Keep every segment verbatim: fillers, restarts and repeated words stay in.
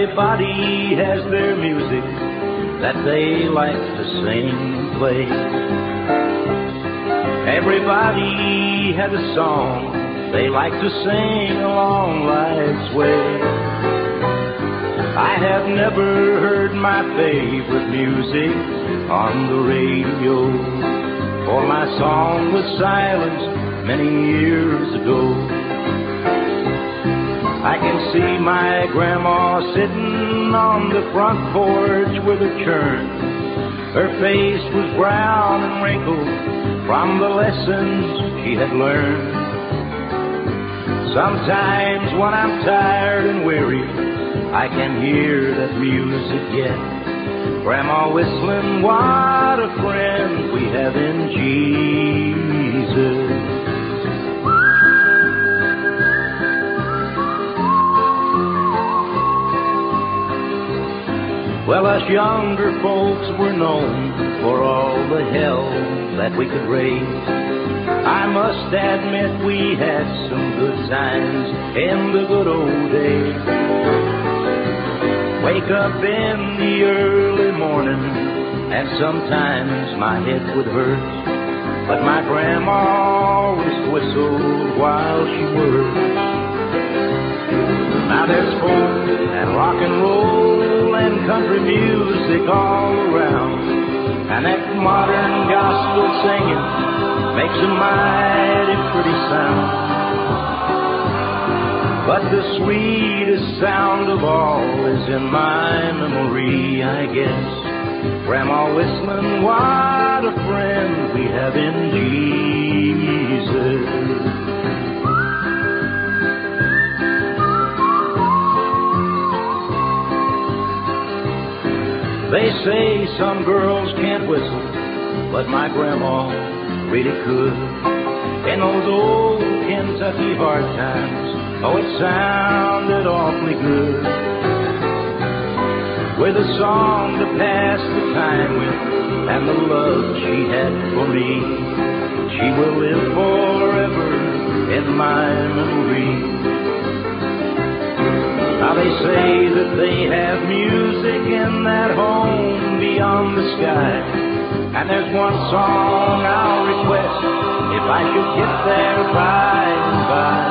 Everybody has their music that they like to sing and play. Everybody has a song they like to sing along life's way. I have never heard my favorite music on the radio, for my song was silenced many years ago. I can see my grandma sitting on the front porch with her churn. Her face was brown and wrinkled from the lessons she had learned. Sometimes when I'm tired and weary, I can hear that music yet. Grandma whistling, what a friend we have in Jesus. Well, us younger folks were known for all the hell that we could raise. I must admit we had some good times in the good old days. Wake up in the early morning and sometimes my head would hurt, but my grandma always whistled while she worked. Now there's folk and rock and roll and country music all around, and that modern gospel singing makes a mighty pretty sound. But the sweetest sound of all is in my memory, I guess. Grandma whistling, what a friend we have in Jesus. They say some girls can't whistle, but my grandma really could. In those old Kentucky hard times, oh, it sounded awfully good. With a song to pass the time with, and the love she had for me, she will live forever in my memory. Now they say that they have music in that home beyond the sky, and there's one song I'll request if I should get there by and by.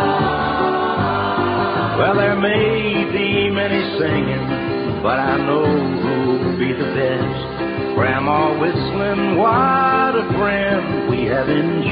Well, there may be many singing, but I know who'll be the best. Grandma whistling, what a friend we have in